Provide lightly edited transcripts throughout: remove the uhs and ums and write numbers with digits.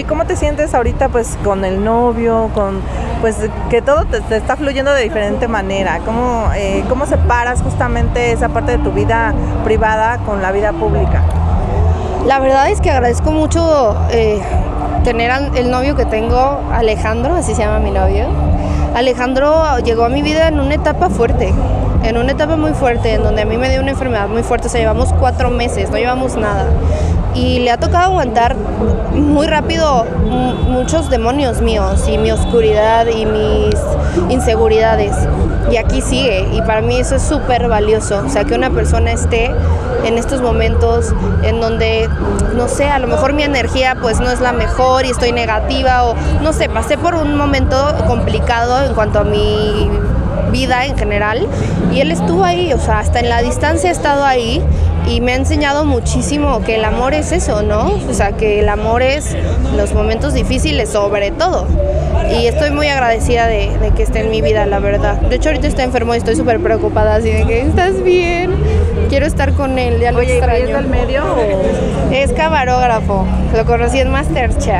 ¿cómo te sientes ahorita pues con el novio, con pues que todo te está fluyendo de diferente manera? ¿Cómo separas justamente esa parte de tu vida privada con la vida pública? La verdad es que agradezco mucho tener el novio que tengo, Alejandro, así se llama mi novio. Alejandro llegó a mi vida en una etapa fuerte, en una etapa muy fuerte, en donde a mí me dio una enfermedad muy fuerte. O sea, llevamos 4 meses, no llevamos nada. Y le ha tocado aguantar muy rápido muchos demonios míos y mi oscuridad y mis inseguridades. Y aquí sigue, y para mí eso es súper valioso. O sea, que una persona esté en estos momentos en donde, no sé, a lo mejor mi energía pues no es la mejor y estoy negativa, o no sé, pasé por un momento complicado en cuanto a mi vida en general, y él estuvo ahí, o sea, hasta en la distancia ha estado ahí. Y me ha enseñado muchísimo que el amor es eso, ¿no? O sea, que el amor es los momentos difíciles sobre todo. Y estoy muy agradecida de que esté en mi vida, la verdad. De hecho, ahorita está enfermo y estoy súper preocupada, así de que, ¿estás bien? Quiero estar con él, ya lo extraño. ¿Es del medio o...? Es camarógrafo, lo conocí en MasterChef.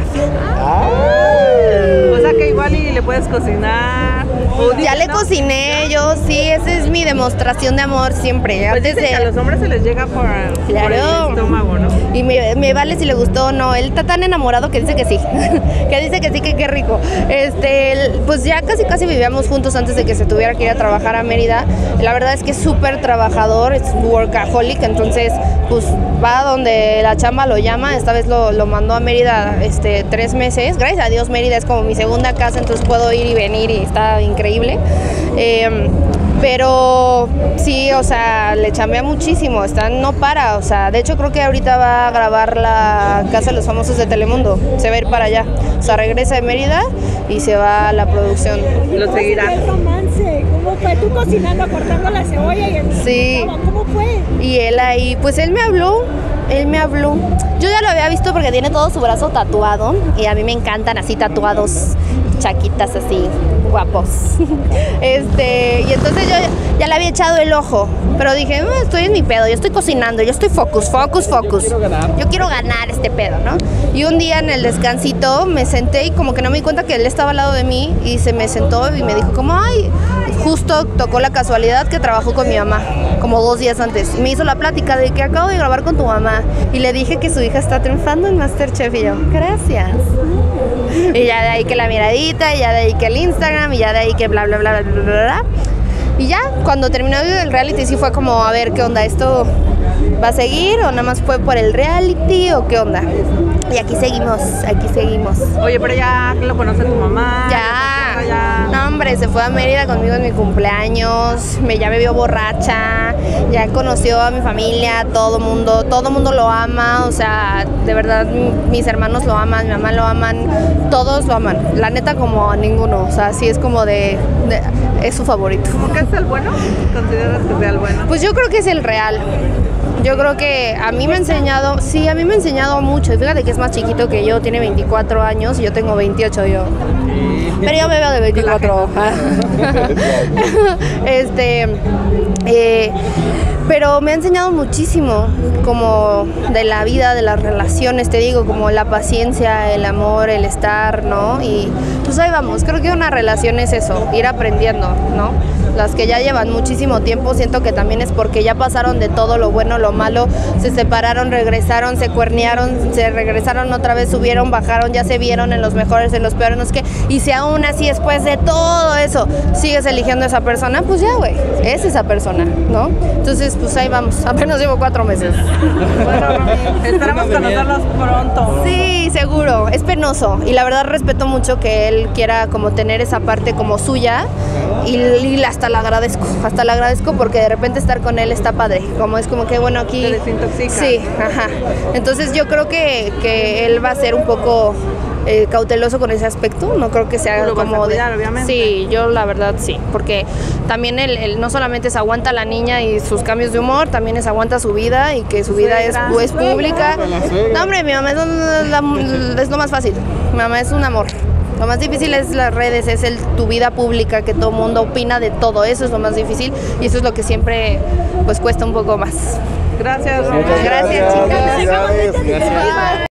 O sea que igual y le puedes cocinar. Ya le cociné yo, sí, esa es mi demostración de amor siempre. Pues dicen que a los hombres se les llega por el estómago, ¿no? Y me vale si le gustó o no. Él está tan enamorado que dice que sí. Que dice que sí, que qué rico. Pues ya casi vivíamos juntos antes de que se tuviera que ir a trabajar a Mérida. La verdad es que es súper trabajador, es workaholic, entonces pues va donde la chamba lo llama. Esta vez lo mandó a Mérida 3 meses. Gracias a Dios Mérida es como mi segunda casa, entonces puedo ir y venir y está increíble. Pero sí, o sea, le chambea muchísimo, no para, o sea, de hecho creo que ahorita va a grabar la Casa de los Famosos de Telemundo, se va a ir para allá, o sea, regresa de Mérida y se va a la producción. Lo seguirá. ¿El romance? ¿Cómo fue? Tú cocinando, cortando la cebolla y el... Sí. ¿Cómo fue? Y él ahí, pues él me habló. Yo ya lo había visto porque tiene todo su brazo tatuado y a mí me encantan así tatuados, chaquitas así, guapos. Y entonces yo ya le había echado el ojo, pero dije, estoy en mi pedo, yo estoy cocinando, yo estoy focus. Yo quiero ganar este pedo, ¿no? Y un día en el descansito me senté y como que no me di cuenta que él estaba al lado de mí y se me sentó y me dijo como, ay, justo tocó la casualidad que trabajó con mi mamá, como 2 días antes. Y me hizo la plática de que acabo de grabar con tu mamá y le dije que su hija está triunfando en MasterChef y yo, gracias. Y ya de ahí que la miradita, y ya de ahí que el Instagram, y ya de ahí que bla, bla, bla, bla, bla, bla. Y ya, cuando terminó el reality sí fue como, a ver, ¿qué onda? ¿Esto va a seguir o nada más fue por el reality o qué onda? Y aquí seguimos. Oye, pero ya lo conoce tu mamá. Ya. No, hombre, se fue a Mérida conmigo en mi cumpleaños, ya me vio borracha, ya conoció a mi familia, todo mundo lo ama, o sea, de verdad, mis hermanos lo aman, mi mamá lo aman, todos lo aman, la neta como a ninguno, o sea, sí es como es su favorito. ¿Cómo que es el bueno? ¿Consideras que sea el bueno? Pues yo creo que es el real. Yo creo que a mí me ha enseñado, sí, a mí me ha enseñado mucho. Y fíjate que es más chiquito que yo, tiene 24 años y yo tengo 28 yo. Pero yo me veo de 24. Pero me ha enseñado muchísimo, como de la vida, de las relaciones, te digo, como la paciencia, el amor, el estar, ¿no? Y pues ahí vamos, creo que una relación es eso, ir aprendiendo, ¿no? Las que ya llevan muchísimo tiempo, siento que también es porque ya pasaron de todo, lo bueno, lo malo, se separaron, regresaron, se cuernearon, se regresaron otra vez, subieron, bajaron, ya se vieron en los mejores, en los peores, no sé qué, y si aún así después de todo eso sigues eligiendo a esa persona, pues ya, güey, es esa persona, ¿no? Entonces, pues ahí vamos, apenas llevo 4 meses. Bueno, esperamos conocerlos pronto. Sí, seguro, es penoso, y la verdad respeto mucho que él quiera como tener esa parte como suya, y hasta la agradezco porque de repente estar con él está padre, como es como que bueno aquí... Te desintoxica. Sí, ajá. Entonces yo creo que él va a ser un poco cauteloso con ese aspecto, no creo que sea como cuidar, obviamente. Sí, yo la verdad sí, porque también él no solamente se aguanta a la niña y sus cambios de humor, también es aguanta su vida y que su vida es pública. No, hombre, mi mamá es lo más fácil, mi mamá es un amor. Lo más difícil es las redes, es tu vida pública, que todo el mundo opina de todo, eso es lo más difícil y eso es lo que siempre pues cuesta un poco más. Gracias, Gracias, chicas. Gracias.